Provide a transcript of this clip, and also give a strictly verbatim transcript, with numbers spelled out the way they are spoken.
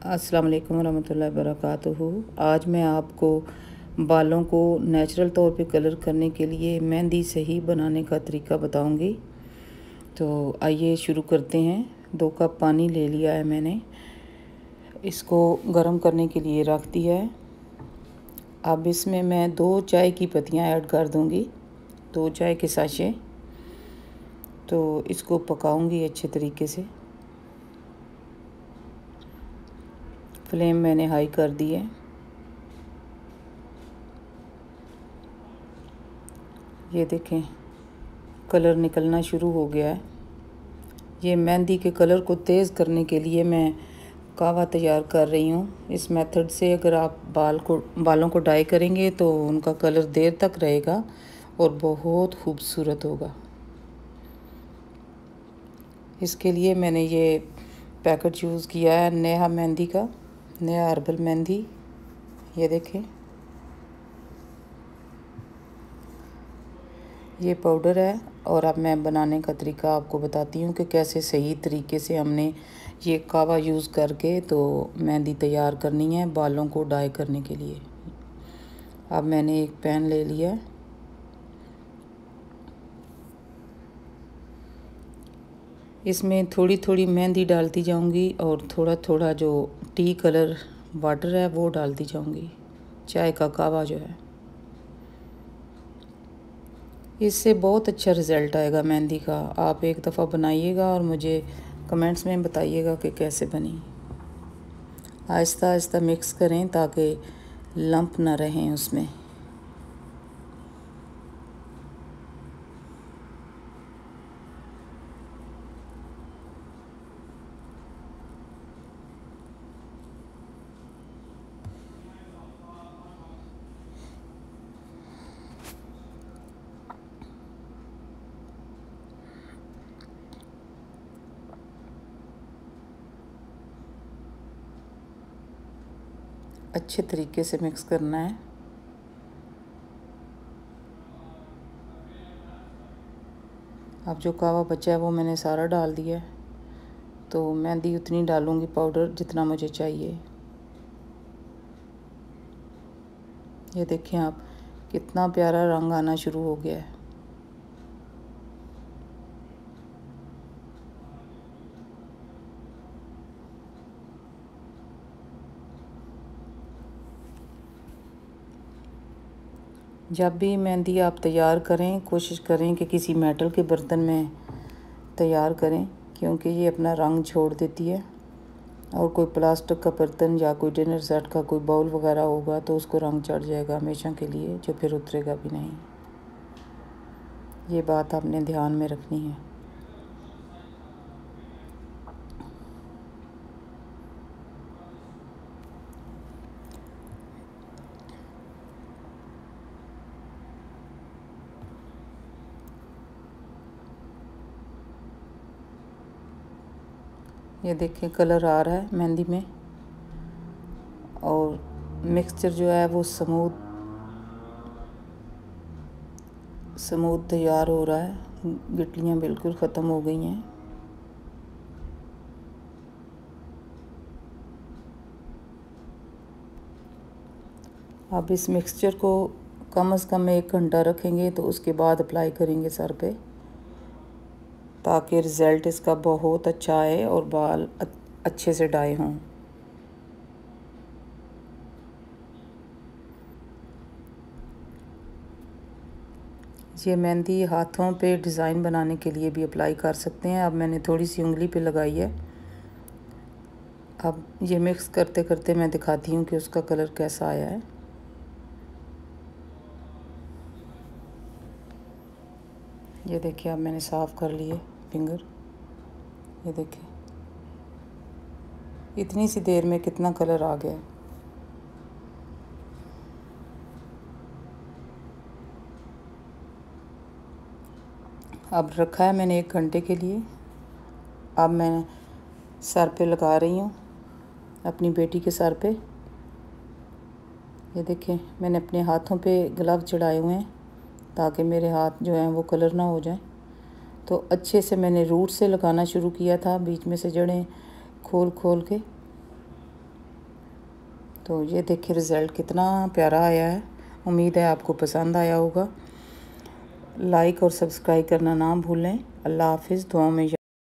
अस्सलाम वालेकुम रहमतुल्लाहि वबरकातुहू। आज मैं आपको बालों को नेचुरल तौर पे कलर करने के लिए मेहंदी सही बनाने का तरीका बताऊंगी। तो आइए शुरू करते हैं। दो कप पानी ले लिया है मैंने, इसको गर्म करने के लिए रख दिया है। अब इसमें मैं दो चाय की पत्तियां ऐड कर दूंगी, दो चाय के साशे। तो इसको पकाऊंगी अच्छे तरीके से। फ्लेम मैंने हाई कर दी है। ये देखें, कलर निकलना शुरू हो गया है। ये मेहंदी के कलर को तेज़ करने के लिए मैं कावा तैयार कर रही हूँ। इस मेथड से अगर आप बाल को बालों को डाई करेंगे तो उनका कलर देर तक रहेगा और बहुत खूबसूरत होगा। इसके लिए मैंने ये पैकेट यूज़ किया है नेहा मेहंदी का, नेहा हर्बल मेहंदी। ये देखें, ये पाउडर है। और अब मैं बनाने का तरीका आपको बताती हूँ कि कैसे सही तरीके से हमने ये कावा यूज़ करके तो मेहंदी तैयार करनी है बालों को डाई करने के लिए। अब मैंने एक पैन ले लिया, इसमें थोड़ी थोड़ी मेहंदी डालती जाऊंगी और थोड़ा थोड़ा जो टी कलर वाटर है वो डालती जाऊंगी, चाय का कावा जो है। इससे बहुत अच्छा रिज़ल्ट आएगा मेहंदी का। आप एक दफ़ा बनाइएगा और मुझे कमेंट्स में बताइएगा कि कैसे बनी। आहिस्ता आहिस्ता मिक्स करें ताकि लंप ना रहें उसमें। अच्छे तरीके से मिक्स करना है। अब जो कावा बचा है वो मैंने सारा डाल दिया है। तो मेहंदी उतनी डालूंगी पाउडर जितना मुझे चाहिए। ये देखें आप, कितना प्यारा रंग आना शुरू हो गया है। जब भी मेहंदी आप तैयार करें कोशिश करें कि किसी मेटल के बर्तन में तैयार करें, क्योंकि ये अपना रंग छोड़ देती है। और कोई प्लास्टिक का बर्तन या कोई डिनर सेट का कोई बाउल वगैरह होगा तो उसको रंग चढ़ जाएगा हमेशा के लिए, जो फिर उतरेगा भी नहीं। ये बात आपने ध्यान में रखनी है। ये देखिए कलर आ रहा है मेहंदी में और मिक्सचर जो है वो स्मूथ स्मूथ तैयार हो रहा है। गिटलियाँ बिल्कुल ख़त्म हो गई हैं। अब इस मिक्सचर को कम से कम एक घंटा रखेंगे तो उसके बाद अप्लाई करेंगे सर पे, ताकि रिज़ल्ट इसका बहुत अच्छा आए और बाल अच्छे से डाई हों। ये मेहंदी हाथों पे डिज़ाइन बनाने के लिए भी अप्लाई कर सकते हैं। अब मैंने थोड़ी सी उंगली पे लगाई है। अब ये मिक्स करते करते मैं दिखाती हूँ कि उसका कलर कैसा आया है। ये देखिए, अब मैंने साफ़ कर लिए फिंगर। ये देखिए इतनी सी देर में कितना कलर आ गया। अब रखा है मैंने एक घंटे के लिए। अब मैं सर पे लगा रही हूँ, अपनी बेटी के सर पे। ये देखें, मैंने अपने हाथों पे ग्लव चढ़ाए हुए हैं ताकि मेरे हाथ जो हैं वो कलर ना हो जाए। तो अच्छे से मैंने रूट से लगाना शुरू किया था, बीच में से जड़ें खोल खोल के। तो ये देखिए रिज़ल्ट कितना प्यारा आया है। उम्मीद है आपको पसंद आया होगा। लाइक और सब्सक्राइब करना ना भूलें। अल्लाह हाफिज़। दुआ में